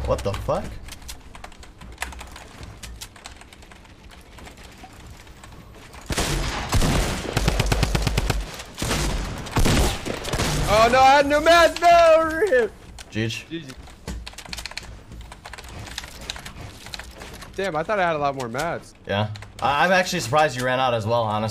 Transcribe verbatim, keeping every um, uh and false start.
What the fuck? Oh no, I had no mats. No, rip. Jeej. G G. Damn, I thought I had a lot more mats. Yeah. I I'm actually surprised you ran out as well, honestly.